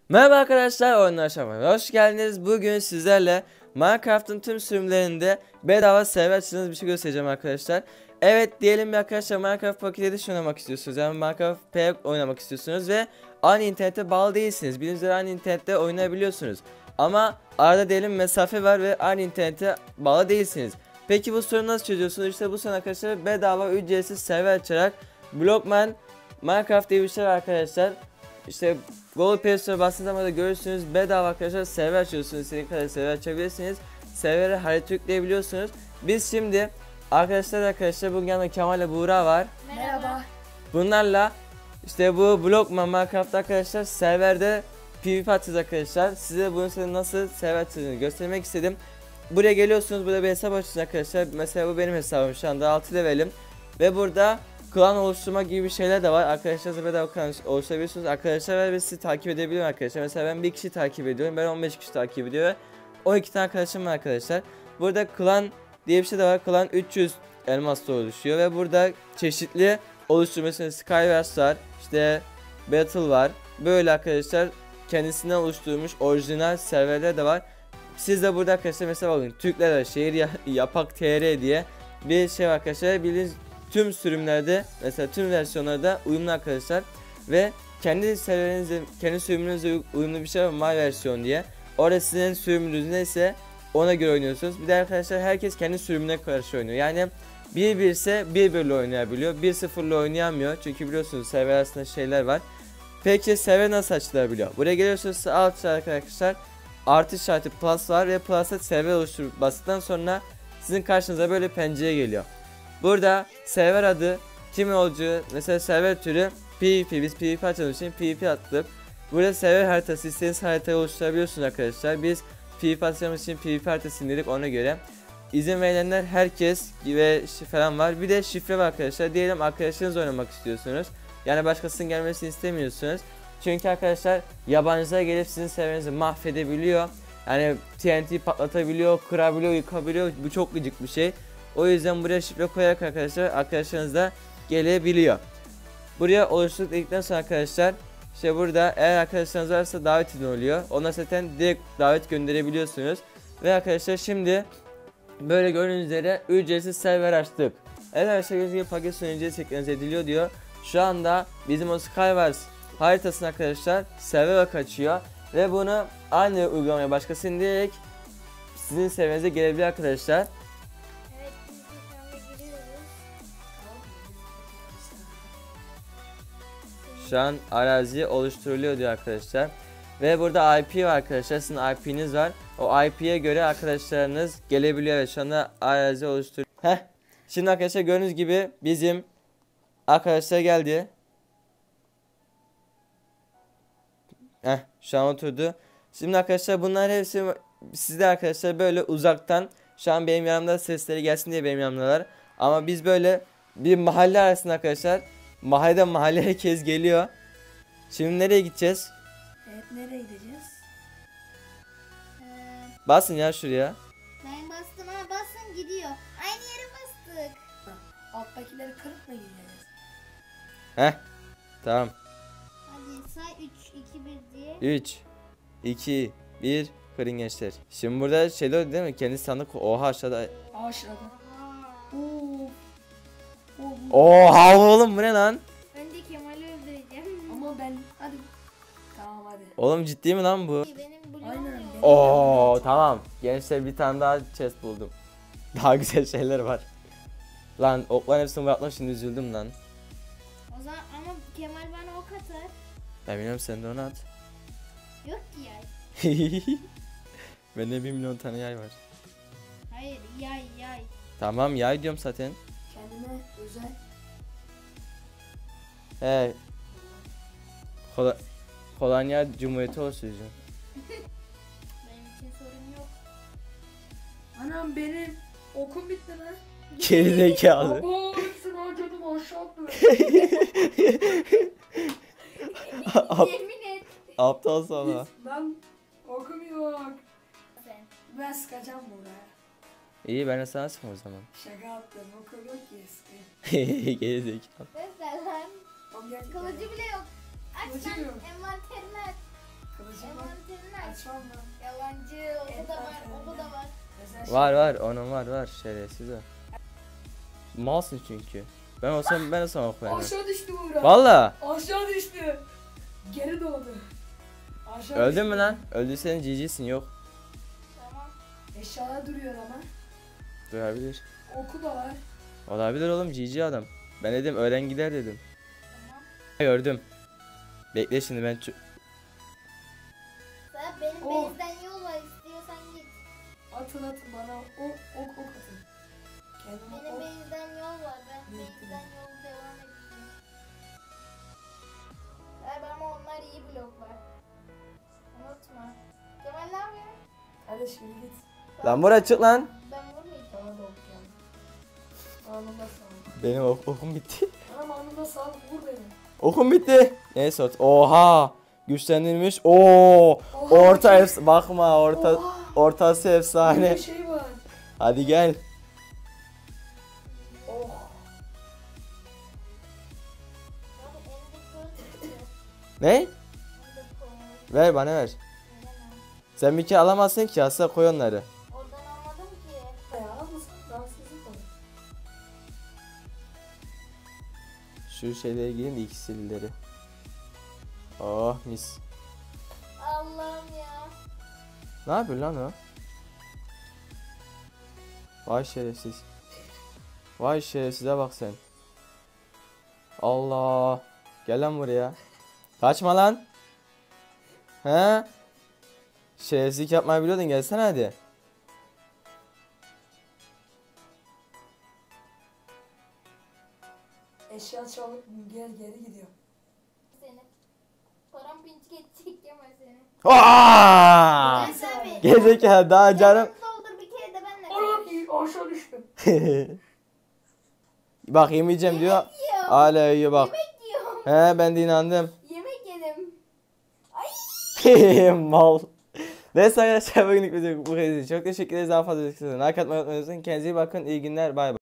Merhaba arkadaşlar, oyunlar aşamaya hoş geldiniz. Bugün sizlerle Minecraft'ın tüm sürümlerinde bedava server açtığınız bir şey göstereceğim arkadaşlar. Evet diyelim bir arkadaşlar Minecraft Pocket Edition oynamak istiyorsunuz. Yani Minecraft P oynamak istiyorsunuz ve aynı internete bağlı değilsiniz. Bildiğiniz üzere aynı internette oynayabiliyorsunuz. Ama arada diyelim mesafe var ve aynı internete bağlı değilsiniz. Peki bu sorunu nasıl çözüyorsunuz? İşte bu sorun arkadaşlar bedava ücretsiz server açarak Blockman Minecraft diye bir şey var arkadaşlar. İşte Google Play Store bastığınız zaman da görürsünüz bedava arkadaşlar server açıyorsunuz. İstediğiniz kadar server açabilirsiniz. Server'e harita yükleyebiliyorsunuz. Biz şimdi arkadaşlar bugün yanında Kemal ile Buğra var. Merhaba. Bunlarla işte bu Blockman Minecraft arkadaşlar serverde PvP atacağız arkadaşlar. Size bunun nasıl server açacağını göstermek istedim. Buraya geliyorsunuz, burada bir hesap açıyorsunuz arkadaşlar. Mesela bu benim hesabım, şu anda 6 levelim. Ve burada klan oluşturma gibi bir şeyler de var. Arkadaşlarınızla bedava klan oluşturabiliyorsunuz. Arkadaşlar ve sizi takip edebiliyorum arkadaşlar. Mesela ben bir kişi takip ediyorum. Ben 15 kişi takip ediyor. 12 tane arkadaşım var arkadaşlar. Burada klan diye bir şey de var. Klan 300 elmasla oluşuyor ve burada çeşitli oluşturması Skywars var. İşte Battle var. Böyle arkadaşlar kendisinden oluşturulmuş orijinal serverler de var. Siz de burada arkadaşlar mesela bakın Türkler var, şehir yapak tr diye bir şey var arkadaşlar. Bildiğiniz tüm sürümlerde mesela tüm versiyonlarda uyumlu arkadaşlar ve kendi serverinizde kendi sürümünüzle uyumlu bir şey var, my versiyon diye. Orada sizin sürümünüz neyse ona göre oynuyorsunuz. Bir de arkadaşlar herkes kendi sürümüne karşı oynuyor. Yani 1-1 ise 1-1 ile oynayabiliyor. 1-0 ile oynayamıyor. Çünkü biliyorsunuz server arasında şeyler var. Peki server nasıl açılabiliyor? Buraya geliyorsunuz, alt arkadaşlar artı işareti plus var ve plus'a server oluşturup bastıktan sonra sizin karşınıza böyle pencere geliyor. Burada server adı, kimin olacağı, mesela server türü PvP, biz PvP açalım için PvP attık. Burada server haritası, istediğiniz haritayı oluşturabiliyorsunuz arkadaşlar. Biz PvP atacağımız için PvP haritasını dedik, ona göre. İzin verilenler herkes ve falan var. Bir de şifre var arkadaşlar. Diyelim arkadaşlarınızla oynamak istiyorsunuz. Yani başkasının gelmesini istemiyorsunuz. Çünkü arkadaşlar yabancılar gelip sizin serverinizi mahvedebiliyor. Yani TNT patlatabiliyor, kırabiliyor, yıkabiliyor. Bu çok gıcık bir şey. O yüzden buraya şifre koyarak arkadaşlar arkadaşlarınız da gelebiliyor. Buraya oluşturduk dedikten sonra arkadaşlar işte burada eğer arkadaşlarınız varsa davet edin oluyor. Ona zaten direkt davet gönderebiliyorsunuz. Ve arkadaşlar şimdi böyle gördüğünüz üzere ücretsiz server açtık. Evet arkadaşlar gördüğünüz gibi paket sunucuya seklenize ediliyor diyor. Şu anda bizim o Skywars haritasını arkadaşlar server kaçıyor. Ve bunu aynı uygulamaya başkasının direkt sizin serverinize gelebilir arkadaşlar. Şu an arazi oluşturuluyor diyor arkadaşlar. Ve burada IP var arkadaşlar. Sizin IP'niz var. O IP'ye göre arkadaşlarınız gelebiliyor ve şu anda arazi oluşturuyor. Şimdi arkadaşlar gördüğünüz gibi bizim arkadaşlar geldi. Şu an oturdu. Şimdi arkadaşlar bunlar hepsi sizde arkadaşlar böyle uzaktan, şu an benim yanımda sesleri gelsin diye benim yanımdalar. Ama biz böyle bir mahalle arasında arkadaşlar. Mahalle herkes geliyor. Şimdi nereye gideceğiz? Evet, nereye gideceğiz? Basın ya şuraya. Ben bastım ama basın gidiyor. Aynı yere bastık. Alttakileri kırıp mı gideceğiz? Tamam. Hadi say 3, 2, 1 diye. 3 2 1 kırın gençler. Şimdi burada şeyler değil mi? Kendi sandık. Oha aşağıda. Aşağıda. Oo. Oha oğlum bu ne lan? Ben de Kemal'i öldüreceğim. Ama ben hadi. Tamam hadi. Oğlum ciddi mi lan bu? Benim bloğum Aynen. yok. Oo tamam. Gençler bir tane daha chest buldum. Daha güzel şeyler var. Lan okların hepsini bırakma, şimdi üzüldüm lan. O zaman ama Kemal bana ok atar. Ben bilmiyorum, sen de onu at. Yok ki yay. Bende 1 milyon tane yay var. Hayır yay. Tamam yay diyorum zaten. Kendine özel. He. Kolonya Cumhuriyeti olsun. Benim için sorun yok. Anam benim okum bitti lan. Geri zekalı. Abo hepsini harcadım aşağı Yemin et. Aptal sana. Lan okum yok. Sen. Ben sıkacağım buraya. İyi, ben de sana sıkma o zaman. Şaka yaptım, okum yok ki sıkayım. Geri zekalı. Sen lan. Tamam gel. Kılıcı bile yok. Aç Kılıcı lan yok. envanterini aç. Kılıcı Saçmalama. Yalancı. O da var. O da var. Özel Var onun var şerefsiz o. Malsın çünkü. Ben olsam okuyamam. Aşağı düştü Buğra. Valla. Aşağı düştü. Geri doğdu. Aşağı Öldün düştü. mü lan? Öldüysen GG'sin yok. Tamam. Eşyalar duruyor ama. Duyabilir. Oku da var. Olabilir oğlum GG adam. Ben dedim öğren gider dedim. Tamam. Gördüm. Bekle şimdi ben Sen benim Oh. base'den yol var. İstiyorsan git. Atın bana. Ok atın. Kendime Benim ok. base'den yol var. Ben Gittim. base'den yol devam edeceğim. Ama onlar iyi bloklar. Unutma. Kemal ne yapıyor? Hadi şimdi git. Lan buraya çık lan. Ben vurmayacağım. Bana da ok geldi. Anında sağlık. Benim okum bitti. Anam anında sağlık vur beni. Okum bitti. Neyse oha. Güçlendirmiş. Oo. Oha, Orta çok- bakma Oha. ortası efsane. Bir şey var. Hadi gel. Oh. Abi Ender Pearl çıktı. Ne? Ender Pearl. Ver bana ver. Veremem. Sen bir kere alamazsın ki asla koy onları. Oradan almadım ki. Ya mısın? Rahatsızlık var. Şu şeylere girin de ikisileri. Oh mis. Allah'ım ya. Ne yapıyor lan o? Vay şerefsiz. Vay şerefsize bak sen. Allah. Gel lan buraya. Kaçma lan. He? Şerefsizlik yapmayı biliyordun, gelsene hadi. Eşya çalıp geri gidiyor. Seni. Param pinçik edecek Kemal seni. Aa! Ben tabii. Gezekalı daha canım. Doldur bir kere de benle Anam konuş. aşağı düştüm. Bak yemeyeceğim diyor. Yiyorum. Hala yiyor bak. Yemek yiyorum. He ben de inandım. Yemek yedim. Ay. Mal. Neyse arkadaşlar bugünlük video bu kadar. Çok teşekkür ederiz. Daha fazla izlediğiniz için like atmayı unutmayın. Kendinize iyi bakın. İyi günler. Bay bay.